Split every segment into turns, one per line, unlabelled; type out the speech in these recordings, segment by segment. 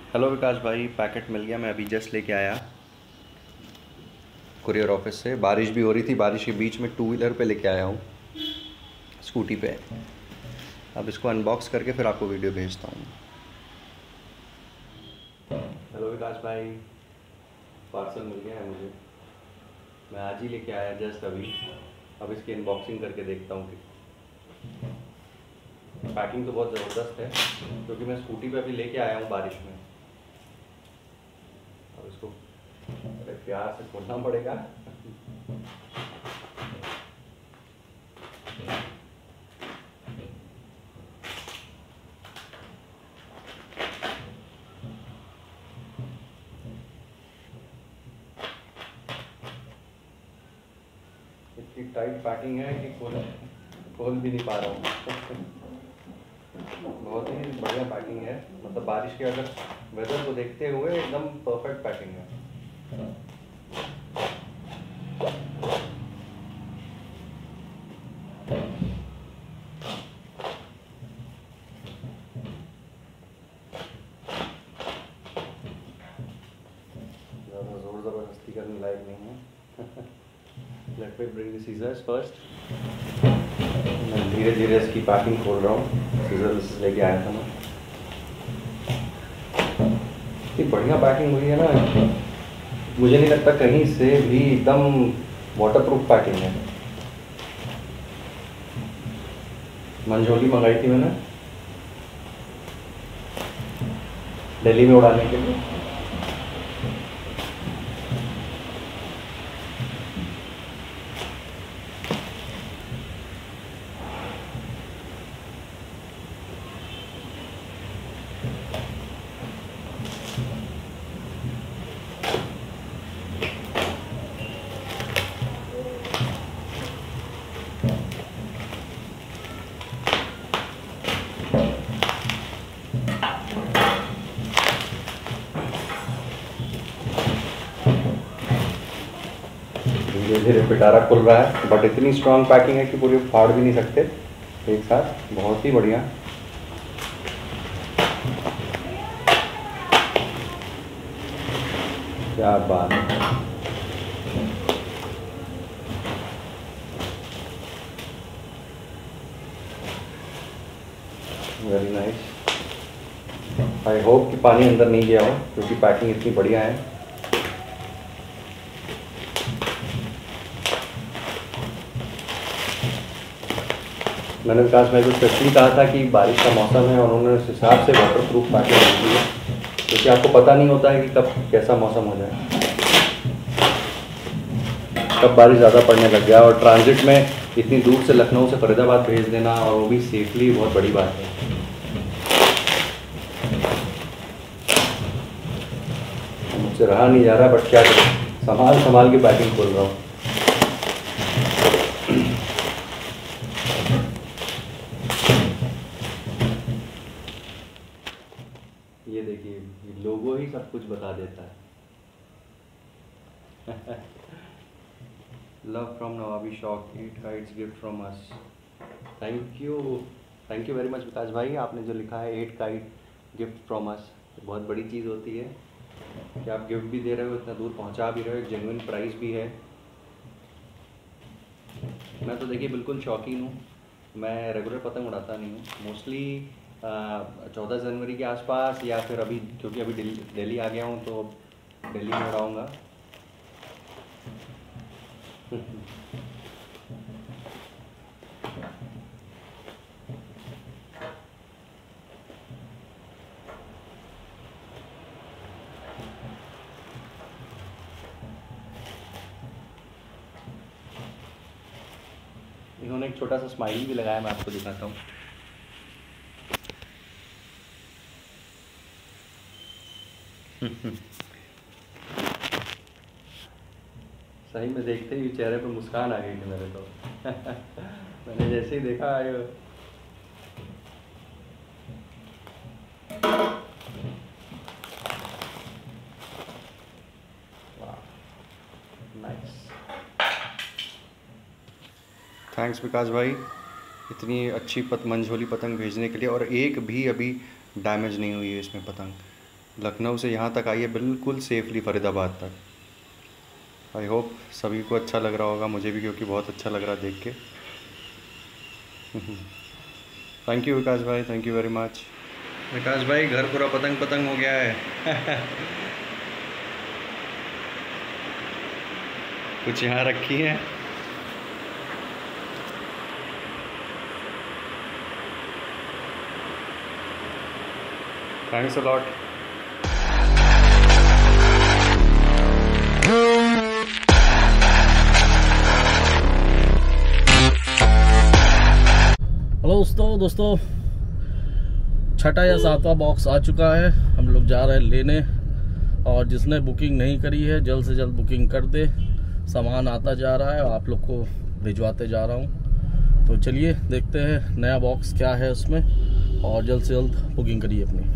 Hello विकास भाई, packet मिल गया। मैं अभी जस्ट लेके आया कुरियर ऑफिस से। बारिश भी हो रही थी, बारिश के बीच में टू व्हीलर पे लेके आया हूँ, स्कूटी पे। अब इसको अनबॉक्स करके फिर आपको वीडियो भेजता हूँ। हेलो विकास भाई, पार्सल मिल गया है मुझे। मैं आज ही लेके आया जस्ट अभी। अब इसकी अनबॉक्सिंग करके देखता हूँ कि पैकिंग तो बहुत ज़बरदस्त है, क्योंकि मैं स्कूटी पे अभी लेके आया हूँ बारिश में। अब इसको बड़े प्यार से खोलना पड़ेगा। इतनी टाइट पैकिंग है कि खोल भी नहीं पा रहा हूँ। बहुत ही बढ़िया पैकिंग है, मतलब बारिश के अगर वेदर को देखते हुए एकदम परफेक्ट पैकिंग है। ज़्यादा ज़ोर ज़बरदस्ती करने लायक नहीं है। Let me bring the scissors first. मैं धीरे धीरे इसकी पैकिंग खोल रहा हूँ। सीजर्स लेके आया था मैं। इतनी बढ़िया पैकिंग हुई है ना, मुझे नहीं लगता कहीं से भी एकदम वाटरप्रूफ पैकिंग है। मंझोली मंगाई थी मैंने दिल्ली में उड़ाने के लिए। धीरे धीरे पिटारा खुल रहा है, बट इतनी स्ट्रांग पैकिंग है कि पूरी फाड़ भी नहीं सकते एक साथ। बहुत ही बढ़िया। क्या बात है। Very nice. आई होप कि पानी अंदर नहीं गया हो, क्योंकि पैकिंग इतनी बढ़िया है। मैंने विकास भाई को स्पेशली कहा था कि बारिश का मौसम है और उन्होंने उस हिसाब से वाटर प्रूफ पैकिंग दी है, क्योंकि आपको पता नहीं होता है कि कब कैसा मौसम हो जाए, कब बारिश ज़्यादा पड़ने लग गया। और ट्रांजिट में इतनी दूर से लखनऊ से फरीदाबाद भेज देना, और वो भी सेफली, बहुत बड़ी बात है। मुझसे रहा नहीं जा रहा, बट क्या करें, संभाल संभाल के पैकिंग खोल रहा हूँ। ये देखिए, ये लोगो ही सब कुछ बता देता है। लव फ्रॉम नवाबी शॉक, 8 kites gift from us. Thank you very much Vikas भाई। आपने जो लिखा है 8 काइट गिफ्ट फ्रॉम अस, बहुत बड़ी चीज़ होती है कि आप गिफ्ट भी दे रहे हो, इतना दूर पहुंचा भी रहे हो, एक जेन्युइन प्राइस भी है। मैं तो देखिए बिल्कुल शौकीन हूँ। मैं रेगुलर पतंग उड़ाता नहीं हूँ, मोस्टली 14 जनवरी के आसपास, या फिर अभी, क्योंकि अभी दिल्ली आ गया हूँ तो दिल्ली में उड़ाऊँगा। इन्होंने एक छोटा सा स्माइली भी लगाया, मैं आपको दिखाता हूँ। सही में देखते ही चेहरे पे मुस्कान आ गई थी मेरे तो। मैंने जैसे ही देखा नाइस। थैंक्स विकास भाई, इतनी अच्छी मंझोली पतंग भेजने के लिए। और एक भी अभी डैमेज नहीं हुई है इसमें पतंग। लखनऊ से यहाँ तक आई है बिल्कुल सेफली फरीदाबाद तक। आई होप सभी को अच्छा लग रहा होगा, मुझे भी, क्योंकि बहुत अच्छा लग रहा है देख के। थैंक यू विकास भाई, thank you very much. Vikas भाई घर पूरा पतंग पतंग हो गया है। कुछ यहाँ रखी है। Thanks a lot.
हेलो दोस्तों, छठा या सातवां बॉक्स आ चुका है। हम लोग जा रहे हैं लेने, और जिसने बुकिंग नहीं करी है जल्द से जल्द बुकिंग कर दे। सामान आता जा रहा है और आप लोग को भिजवाते जा रहा हूँ। तो चलिए देखते हैं नया बॉक्स क्या है उसमें, और जल्द से जल्द बुकिंग करिए अपनी।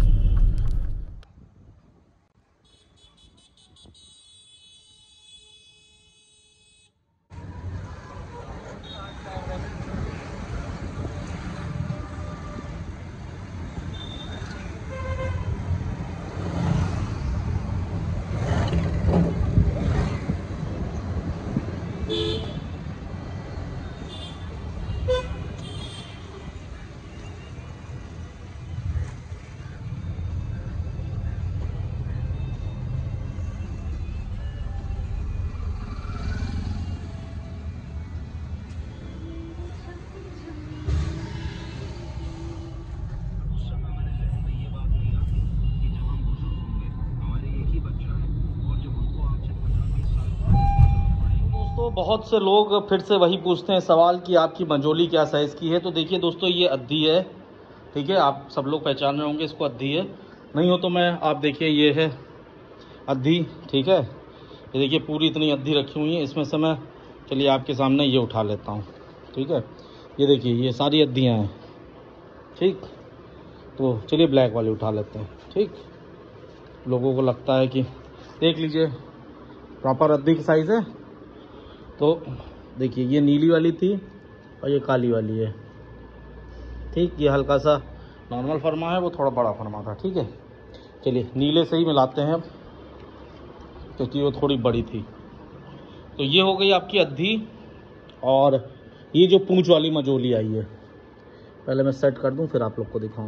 बहुत से लोग फिर से वही पूछते हैं सवाल कि आपकी मंजोली क्या साइज़ की है। तो देखिए दोस्तों, ये अद्धी है, ठीक है। आप सब लोग पहचान रहे होंगे इसको, अद्धी है। नहीं हो तो मैं, आप देखिए ये है अद्धी, ठीक है। ये देखिए पूरी इतनी अद्धी रखी हुई है। इसमें से मैं, चलिए आपके सामने ये उठा लेता हूँ, ठीक है। ये देखिए ये सारी अद्धियाँ हैं, ठीक। तो चलिए ब्लैक वाली उठा लेते हैं, ठीक। लोगों को लगता है कि देख लीजिए प्रॉपर अद्धी की साइज़ है। तो देखिए ये नीली वाली थी और ये काली वाली है, ठीक। ये हल्का सा नॉर्मल फरमा है, वो थोड़ा बड़ा फरमा था, ठीक है। चलिए नीले से ही मिलाते हैं अब, क्योंकि वो थोड़ी बड़ी थी। तो ये हो गई आपकी अद्धी। और ये जो पूंछ वाली मजोली आई है, पहले मैं सेट कर दूं फिर आप लोग को दिखाऊं।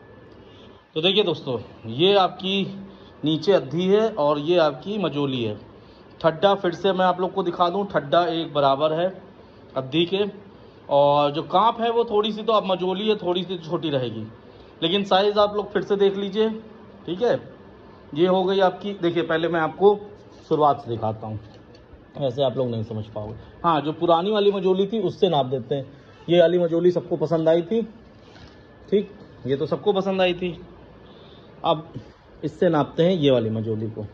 तो देखिए दोस्तों, ये आपकी नीचे अद्धी है और ये आपकी मजोली है। ठड्डा फिर से मैं आप लोग को दिखा दूं, ठड्डा एक बराबर है अद्धी के। और जो कांप है वो थोड़ी सी, तो अब मजोली है थोड़ी सी छोटी रहेगी, लेकिन साइज़ आप लोग फिर से देख लीजिए, ठीक है। ये हो गई आपकी, देखिए पहले मैं आपको शुरुआत से दिखाता हूँ, ऐसे आप लोग नहीं समझ पाओगे। हाँ, जो पुरानी वाली मजोली थी उससे नाप देते हैं। ये वाली मजोली सबको पसंद आई थी, ठीक। ये तो सबको पसंद आई थी। अब इससे नापते हैं ये वाली मजोली को।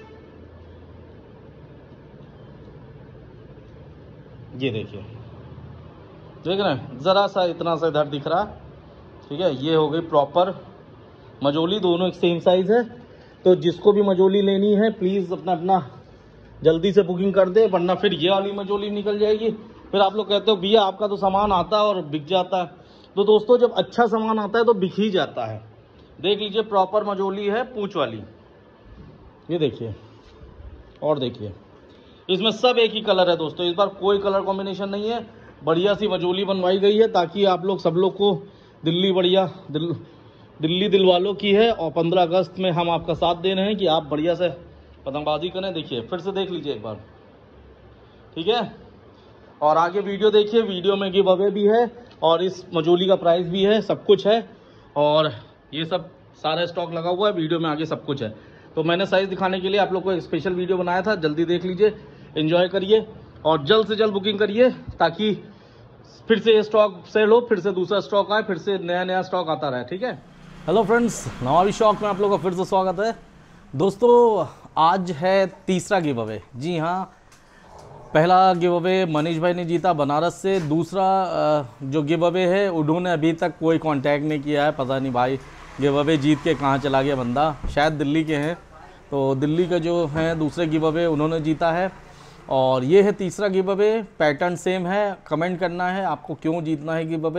ये देखिए, देख रहे हैं, ज़रा सा इतना सा इधर दिख रहा, ठीक है। ये हो गई प्रॉपर मजोली, दोनों एक सेम साइज़ है। तो जिसको भी मजोली लेनी है प्लीज़ अपना अपना जल्दी से बुकिंग कर दे, वरना फिर ये वाली मजोली निकल जाएगी। फिर आप लोग कहते हो भैया आपका तो सामान आता है और बिक जाता है। तो दोस्तों, जब अच्छा सामान आता है तो बिक ही जाता है। देख लीजिए प्रॉपर मजोली है, पूंछ वाली, ये देखिए। और देखिए इसमें सब एक ही कलर है दोस्तों, इस बार कोई कलर कॉम्बिनेशन नहीं है। बढ़िया सी मजोली बनवाई गई है ताकि आप लोग, सब लोग को दिल्ली, बढ़िया दिल्ली दिल वालों की है। और 15 अगस्त में हम आपका साथ दे रहे हैं कि आप बढ़िया से पतंगबाजी करें। देखिए फिर से देख लीजिए एक बार, ठीक है। और आगे वीडियो देखिए, वीडियो में गिव अवे भी है और इस मजोली का प्राइस भी है, सब कुछ है। और ये सब सारा स्टॉक लगा हुआ है, वीडियो में आगे सब कुछ है। तो मैंने साइज़ दिखाने के लिए आप लोग को एक स्पेशल वीडियो बनाया था, जल्दी देख लीजिए, एंजॉय करिए और जल्द से जल्द बुकिंग करिए, ताकि फिर से ये स्टॉक सेल हो, फिर से दूसरा स्टॉक आए, फिर से नया नया स्टॉक आता रहे, ठीक है। हेलो फ्रेंड्स, नवाबी शौक में आप लोगों का फिर से स्वागत है। दोस्तों, आज है तीसरा गिव अवे। जी हाँ, पहला गिव अवे मनीष भाई ने जीता बनारस से। दूसरा जो गिव अवे है, उन्होंने अभी तक कोई कांटेक्ट नहीं किया है। पता नहीं भाई गिव अवे जीत के कहाँ चला गया बंदा, शायद दिल्ली के हैं। तो दिल्ली का जो है दूसरे गिव अवे उन्होंने जीता है। और ये है तीसरा गिव अवे, पैटर्न सेम है। कमेंट करना है आपको क्यों जीतना है गिव अवे,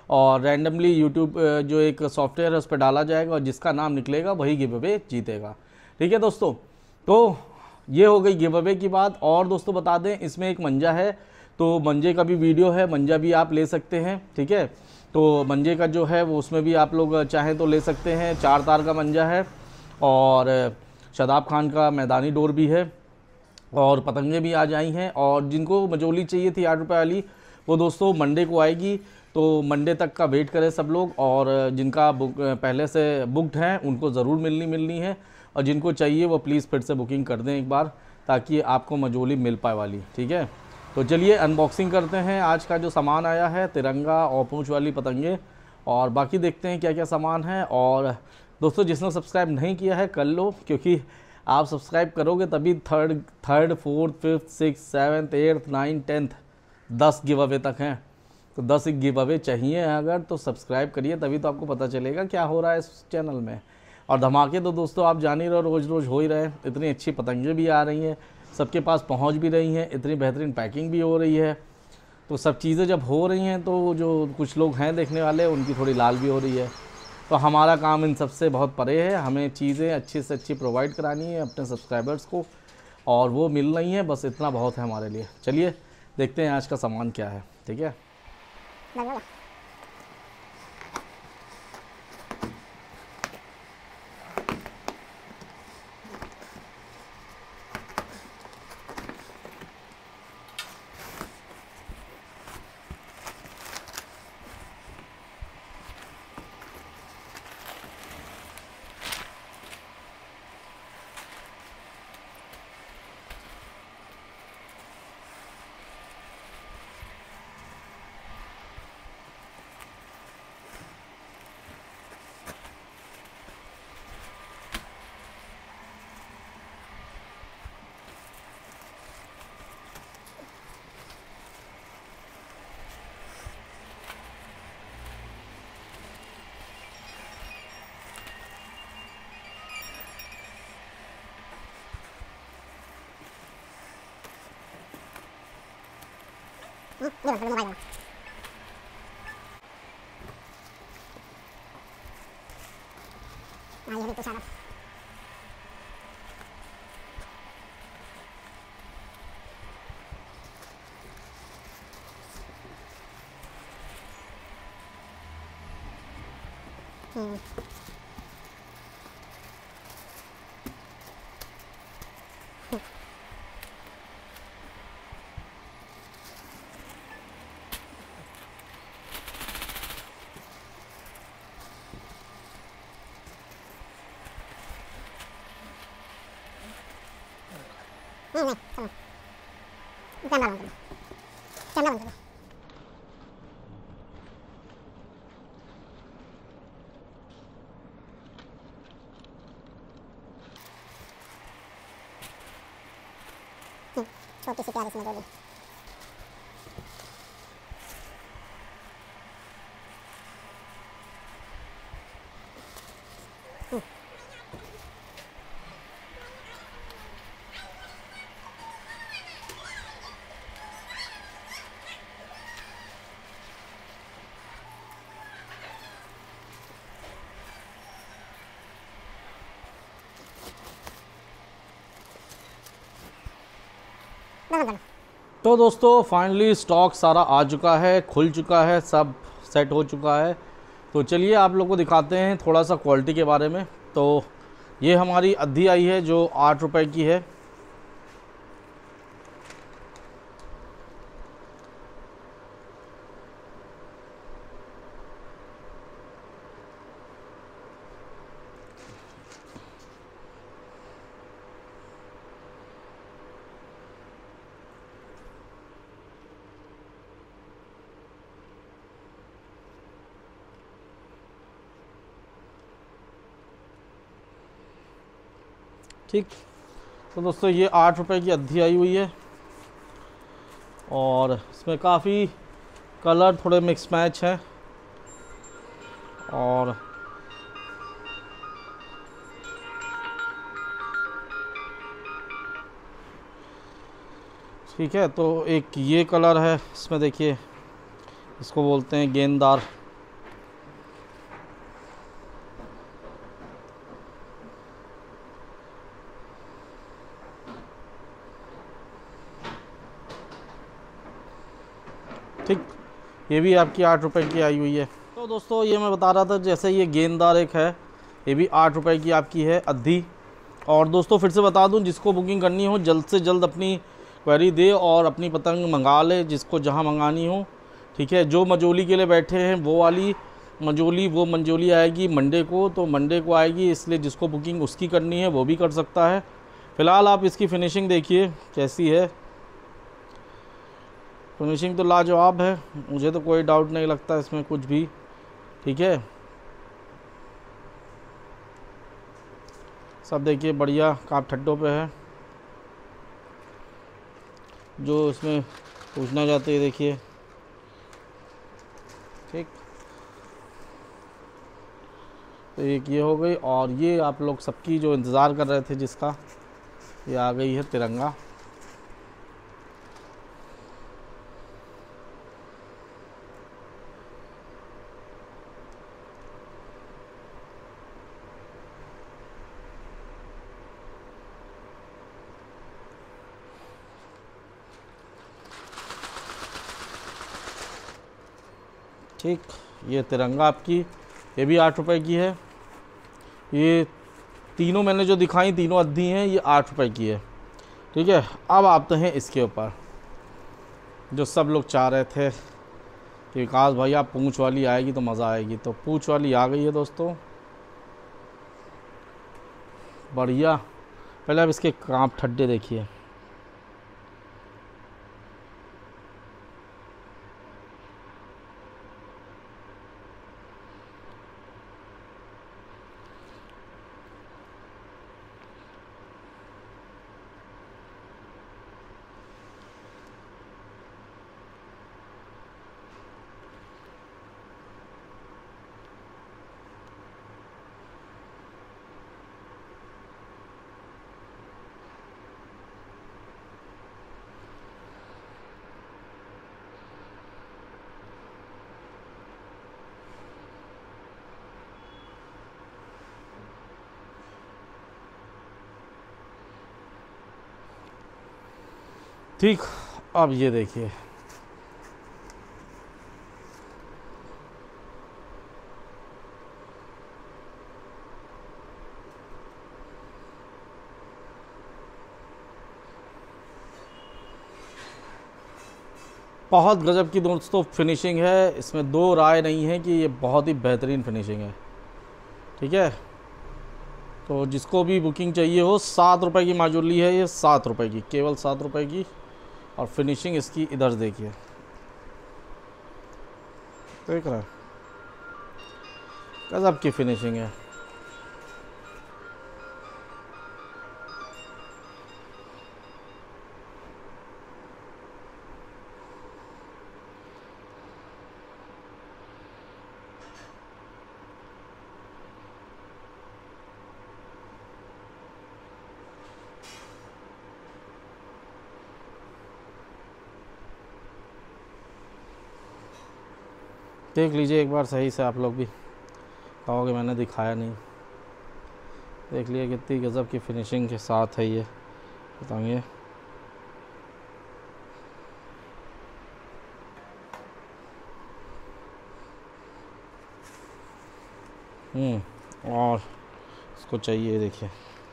और रैंडमली यूट्यूब जो एक सॉफ्टवेयर है उस पर डाला जाएगा और जिसका नाम निकलेगा वही गिव अवे जीतेगा। ठीक है दोस्तों, तो ये हो गई गिव अवे की बात। और दोस्तों बता दें, इसमें एक मंजा है, तो मंजे का भी वीडियो है, मंजा भी आप ले सकते हैं। ठीक है, तो मंजे का जो है वो उसमें भी आप लोग चाहें तो ले सकते हैं। 4 तार का मंजा है और शादाब खान का मैदानी डोर भी है और पतंगे भी आज आई हैं। और जिनको मजोली चाहिए थी 8 रुपये वाली, वो दोस्तों मंडे को आएगी, तो मंडे तक का वेट करें सब लोग। और जिनका पहले से बुकड हैं उनको ज़रूर मिलनी है, और जिनको चाहिए वो प्लीज़ फिर से बुकिंग कर दें एक बार, ताकि आपको मजोली मिल पाए वाली। ठीक है, तो चलिए अनबॉक्सिंग करते हैं आज का जो सामान आया है, तिरंगा और पूंछ वाली पतंगे, और बाकी देखते हैं क्या क्या सामान है। और दोस्तों जिसने सब्सक्राइब नहीं किया है कर लो, क्योंकि आप सब्सक्राइब करोगे तभी third 4th 5th 6th 7th 8th 9th 10th 10 give away तक हैं। तो 10 गिव अवे चाहिए अगर, तो सब्सक्राइब करिए, तभी तो आपको पता चलेगा क्या हो रहा है इस चैनल में। और धमाके तो दोस्तों आप जान ही रहे, रोज़ रोज़ हो ही रहे। इतनी अच्छी पतंगे भी आ रही हैं, सबके पास पहुंच भी रही हैं, इतनी बेहतरीन पैकिंग भी हो रही है। तो सब चीज़ें जब हो रही हैं तो जो कुछ लोग हैं देखने वाले, उनकी थोड़ी लाल भी हो रही है। तो हमारा काम इन सबसे बहुत परे है, हमें चीज़ें अच्छी से अच्छी प्रोवाइड करानी है अपने सब्सक्राइबर्स को, और वो मिल रही हैं, बस इतना बहुत है हमारे लिए। चलिए देखते हैं आज का सामान क्या है। ठीक है,
ये भी पूछा नहीं चलो कैमरा बंद करो, कैमरा बंद करो। छोटी सी प्यारी सी मजोली।
तो दोस्तों फाइनली स्टॉक सारा आ चुका है, खुल चुका है, सब सेट हो चुका है। तो चलिए आप लोग को दिखाते हैं थोड़ा सा क्वालिटी के बारे में। तो ये हमारी अद्धी आई है जो 8 रुपए की है। ठीक, तो दोस्तों ये 8 रुपए की अद्धी आई हुई है और इसमें काफ़ी कलर थोड़े मिक्स मैच है। और ठीक है, तो एक ये कलर है, इसमें देखिए इसको बोलते हैं गेंददार ठीक, ये भी आपकी 8 रुपए की आई हुई है। तो दोस्तों ये मैं बता रहा था, जैसे ये गेंददार एक है, ये भी 8 रुपए की आपकी है अद्धी। और दोस्तों फिर से बता दूं, जिसको बुकिंग करनी हो जल्द से जल्द अपनी क्वेरी दे और अपनी पतंग मंगा ले, जिसको जहां मंगानी हो। ठीक है, जो मजोली के लिए बैठे हैं वो वाली मंजोली आएगी मंडे को, तो मंडे को आएगी, इसलिए जिसको बुकिंग उसकी करनी है वो भी कर सकता है। फ़िलहाल आप इसकी फ़िनिशिंग देखिए कैसी है। फिनिशिंग तो लाजवाब है, मुझे तो कोई डाउट नहीं लगता इसमें कुछ भी। ठीक है, सब देखिए बढ़िया काप ठड्डों पे है। जो इसमें पूछना चाहते हैं देखिए। ठीक, तो एक ये हो गई, और ये आप लोग सबकी जो इंतज़ार कर रहे थे जिसका, ये आ गई है तिरंगा। ठीक, ये तिरंगा आपकी, ये भी 8 रुपए की है। ये तीनों मैंने जो दिखाई तीनों अद्धी हैं, ये 8 रुपए की है। ठीक है, अब आते हैं इसके ऊपर, जो सब लोग चाह रहे थे कि विकास भाई आप पूंछ वाली आएगी तो मज़ा आएगी, तो पूंछ वाली आ गई है दोस्तों, बढ़िया। पहले अब इसके कांप ठड्डे देखिए। ठीक, अब ये देखिए, बहुत गजब की दोस्तों फिनिशिंग है। इसमें दो राय नहीं है कि ये बहुत ही बेहतरीन फिनिशिंग है। ठीक है, तो जिसको भी बुकिंग चाहिए हो, 7 रुपए की माजुली है ये, 7 रुपए की, केवल 7 रुपए की। और फिनिशिंग इसकी इधर देखिए, देख रहे हैं, गजब की फिनिशिंग है। देख लीजिए एक बार सही से, आप लोग भी कहोगे मैंने दिखाया नहीं। देख लिए कितनी गजब की फिनिशिंग के साथ है ये बताइए। और इसको चाहिए देखिए,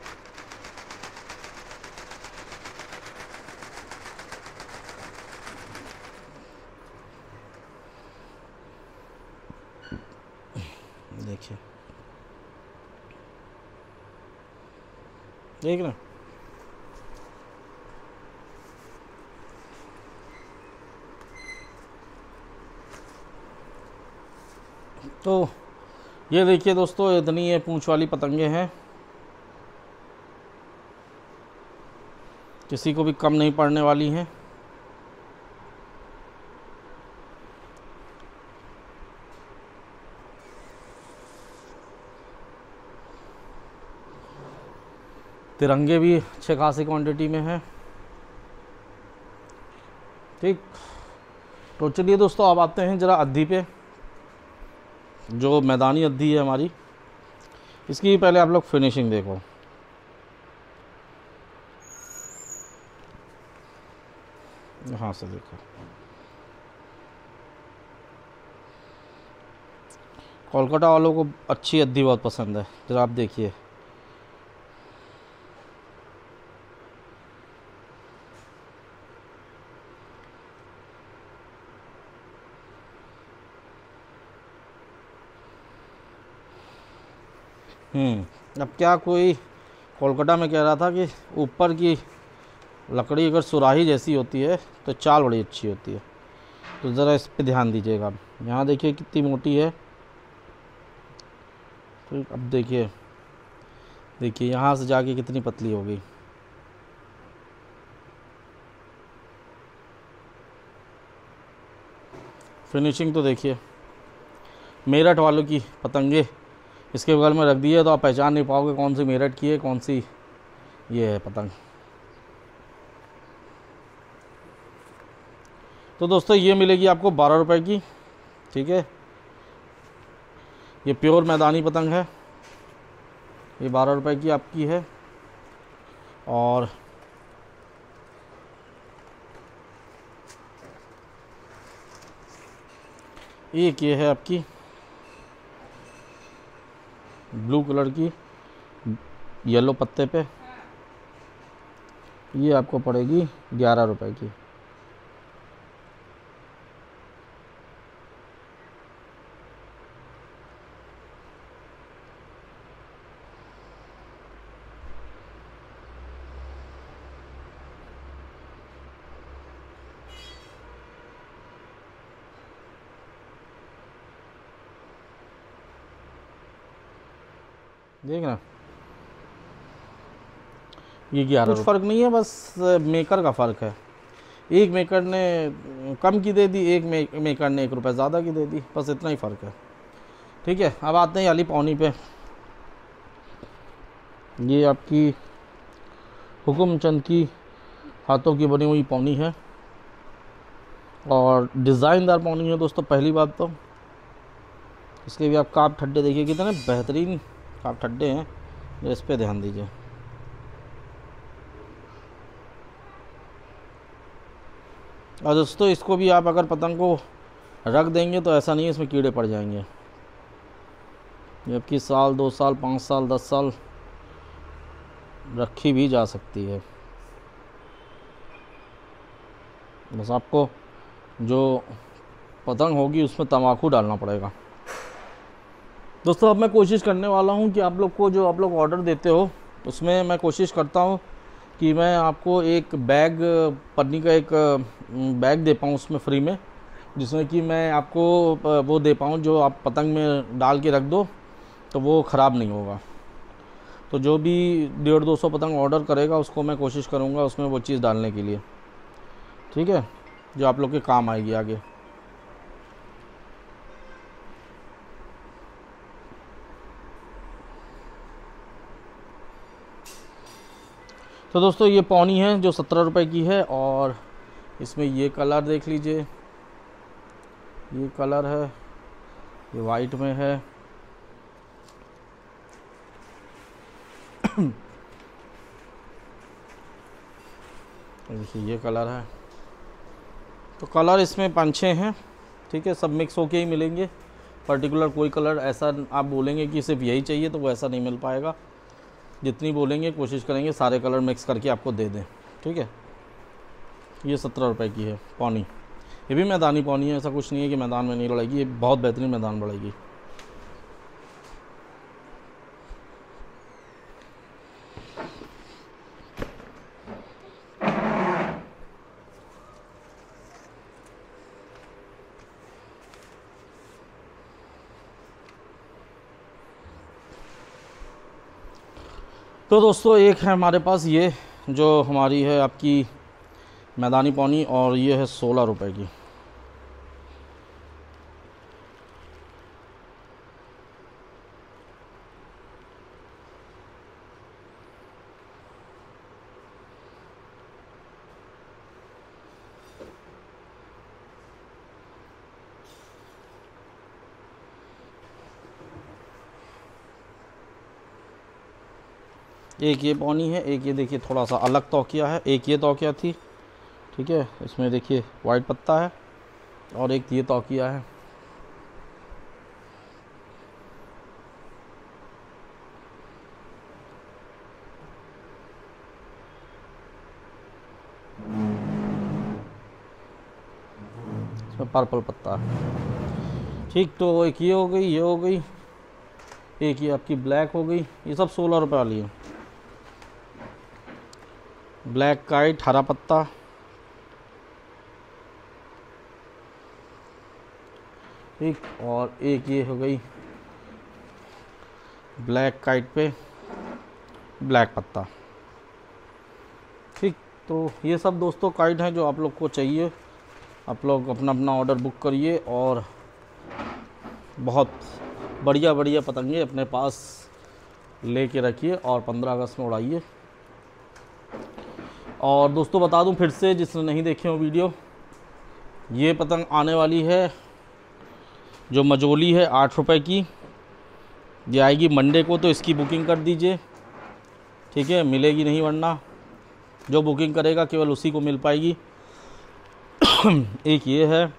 देखिए, देख ना, तो ये देखिए दोस्तों, इतनी ये पूंछ वाली पतंगे हैं, किसी को भी कम नहीं पड़ने वाली हैं। तिरंगे भी अच्छे खासी क्वांटिटी में हैं। ठीक, तो चलिए दोस्तों अब आते हैं ज़रा अद्धी पे, जो मैदानी अद्धी है हमारी। इसकी पहले आप लोग फिनिशिंग देखो, यहाँ से देखो, कोलकाता वालों को अच्छी अद्दी बहुत पसंद है। जरा आप देखिए, अब क्या कोई कोलकाता में कह रहा था कि ऊपर की लकड़ी अगर सुराही जैसी होती है तो चाल बड़ी अच्छी होती है। तो ज़रा इस पे ध्यान दीजिएगा। आप यहाँ देखिए कितनी मोटी है। तो अब देखिए यहाँ से जाके कितनी पतली हो गई। फिनिशिंग तो देखिए, मेरठ वालों की पतंगे इसके बगल में रख दिए तो आप पहचान नहीं पाओगे कौन सी मेरठ की है, कौन सी ये है पतंग। तो दोस्तों ये मिलेगी आपको 12 रुपए की, ठीक है। ये प्योर मैदानी पतंग है, ये 12 रुपए की आपकी है। और एक ये है आपकी ब्लू कलर की येलो पत्ते पे, ये आपको पड़ेगी 11 रुपए की। देखना ये 11 कुछ फ़र्क नहीं है, बस मेकर का फ़र्क है। एक मेकर ने कम की दे दी, एक मेकर ने 1 रुपये ज़्यादा की दे दी, बस इतना ही फ़र्क है, ठीक है। अब आते हैं वाली पौनी पे। ये आपकी हुकुमचंद की हाथों की बनी हुई पौनी है और डिज़ाइनदार पौनी है दोस्तों। पहली बात तो इसके भी आप काप ठड्डे देखिए, कितने बेहतरीन काप ठड्डे हैं, इस पे ध्यान दीजिए। और दोस्तों इसको भी आप अगर पतंग को रख देंगे तो ऐसा नहीं है इसमें कीड़े पड़ जाएंगे। जबकि साल 2 साल 5 साल 10 साल रखी भी जा सकती है। बस आपको जो पतंग होगी उसमें तम्बाकू डालना पड़ेगा। दोस्तों अब मैं कोशिश करने वाला हूं कि आप लोग को जो आप लोग ऑर्डर देते हो उसमें मैं कोशिश करता हूं कि मैं आपको एक बैग, पन्नी का एक बैग दे पाऊँ उसमें फ्री में, जिसमें कि मैं आपको वो दे पाऊँ जो आप पतंग में डाल के रख दो तो वो ख़राब नहीं होगा। तो जो भी 150-200 पतंग ऑर्डर करेगा उसको मैं कोशिश करूँगा उसमें वो चीज़ डालने के लिए, ठीक है, जो आप लोग के काम आएगी आगे। तो दोस्तों ये पौनी है जो 17 रुपए की है और इसमें ये कलर देख लीजिए, ये कलर है, ये वाइट में है। देखिए ये कलर है। तो कलर इसमें 5-6 हैं, ठीक है, सब मिक्स होके ही मिलेंगे। पर्टिकुलर कोई कलर ऐसा आप बोलेंगे कि सिर्फ यही चाहिए तो वो ऐसा नहीं मिल पाएगा। जितनी बोलेंगे कोशिश करेंगे सारे कलर मिक्स करके आपको दे दें, ठीक है। ये 17 रुपए की है पौनी। ये भी मैदानी पौनी है, ऐसा कुछ नहीं है कि मैदान में नहीं लड़ेगी, ये बहुत बेहतरीन मैदान बढ़ेगी। तो दोस्तों एक है हमारे पास ये जो हमारी है आपकी मैदानी पौनी और ये है 16 रुपए की। एक ये पौनी है, एक ये देखिए थोड़ा सा अलग तौकिया है, एक ये तौकिया थी, ठीक है, इसमें देखिए वाइट पत्ता है और एक ये तौकिया है। पर्पल पत्ता। ठीक, तो एक ये हो गई, ये हो गई, एक ये आपकी ब्लैक हो गई। ये सब 16 रुपये वाली है। ब्लैक काइट हरा पत्ता, ठीक, और एक ये हो गई ब्लैक काइट पे ब्लैक पत्ता। ठीक, तो ये सब दोस्तों काइट हैं जो आप लोग को चाहिए। आप लोग अपना अपना ऑर्डर बुक करिए और बहुत बढ़िया बढ़िया पतंगे अपने पास लेके रखिए और 15 अगस्त में उड़ाइए। और दोस्तों बता दूं फिर से, जिसने नहीं देखे हो वीडियो, ये पतंग आने वाली है जो मजोली है 8 रुपए की। ये आएगी मंडे को, तो इसकी बुकिंग कर दीजिए, ठीक है, मिलेगी नहीं वरना जो बुकिंग करेगा केवल उसी को मिल पाएगी। एक ये है,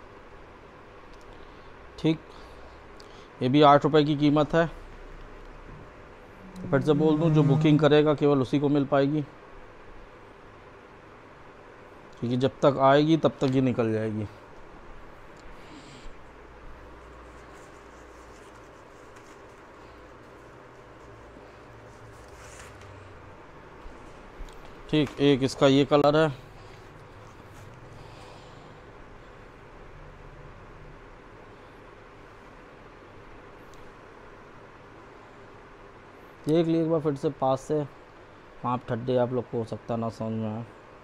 ठीक, ये भी 8 रुपए की कीमत है। फिर से बोल दूं, जो बुकिंग करेगा केवल उसी को मिल पाएगी, क्योंकि जब तक आएगी तब तक ये निकल जाएगी। ठीक, एक इसका ये कलर है, देख लीजिए एक बार फिर से पास से, आप ठड्डे आप लोग को हो सकता ना समझ में आए।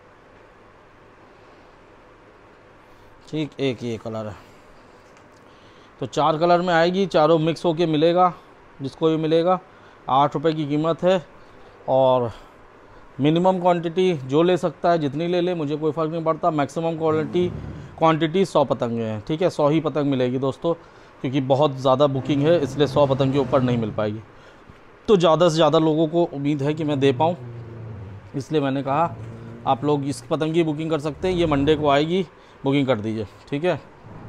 ठीक, एक ये कलर है। तो 4 कलर में आएगी, चारों मिक्स होके मिलेगा, जिसको भी मिलेगा। 8 रुपए की कीमत है और मिनिमम क्वांटिटी जो ले सकता है जितनी ले ले, मुझे कोई फ़र्क नहीं पड़ता। मैक्सिमम क्वांटिटी 100 पतंगे हैं, ठीक है, 100 ही पतंग मिलेगी दोस्तों, क्योंकि बहुत ज़्यादा बुकिंग है, इसलिए 100 पतंग के ऊपर नहीं मिल पाएगी। तो ज़्यादा से ज़्यादा लोगों को उम्मीद है कि मैं दे पाऊँ, इसलिए मैंने कहा आप लोग इस पतंग की बुकिंग कर सकते हैं। ये मंडे को आएगी, बुकिंग कर दीजिए, ठीक है।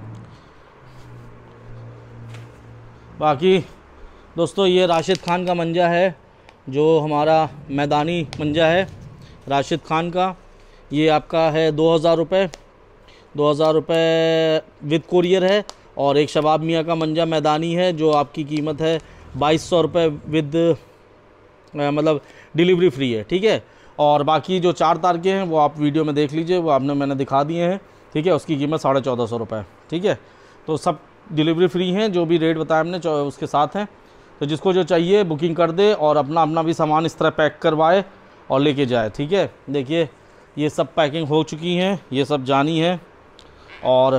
बाकी दोस्तों ये राशिद खान का मंजा है, जो हमारा मैदानी मंजा है राशिद खान का। ये आपका है 2000 रुपये, 2000 रुपये विद कुरियर है। और एक शबाब मियाँ का मंजा मैदानी है, जो आपकी कीमत है 2200 रुपये विद मतलब डिलीवरी फ्री है, ठीक है। और बाकी जो 4 तार के हैं वो आप वीडियो में देख लीजिए, वो मैंने दिखा दिए हैं, ठीक है। उसकी कीमत 1450 रुपये, ठीक है। तो सब डिलीवरी फ्री हैं, जो भी रेट बताया हमने उसके साथ हैं। तो जिसको जो चाहिए बुकिंग कर दे और अपना अपना भी सामान इस तरह पैक करवाए और लेके जाए, ठीक है। देखिए ये सब पैकिंग हो चुकी हैं, ये सब जानी है। और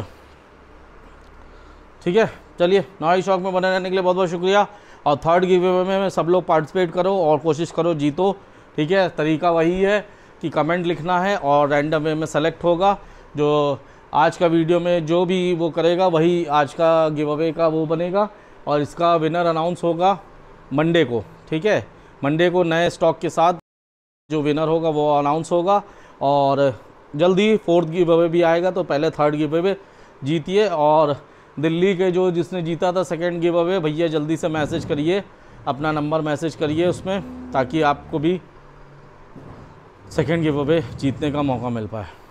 ठीक है, चलिए नॉइज़ शॉक में बने रहने के लिए बहुत बहुत शुक्रिया। और थर्ड गिव अवे में सब लोग पार्टिसिपेट करो और कोशिश करो जीतो, ठीक है। तरीका वही है कि कमेंट लिखना है और रैंडम वे में सेलेक्ट होगा। जो आज का वीडियो में जो भी वो करेगा वही आज का गिव अवे का वो बनेगा। और इसका विनर अनाउंस होगा मंडे को, ठीक है। मंडे को नए स्टॉक के साथ जो विनर होगा वो अनाउंस होगा। और जल्दी 4th गिव अवे भी आएगा, तो पहले 3rd गिव अवे जीतिए। और दिल्ली के जो जिसने जीता था 2nd गिव अवे, भैया जल्दी से मैसेज करिए, अपना नंबर मैसेज करिए उसमें, ताकि आपको भी 2nd गिव अवे जीतने का मौका मिल पाए।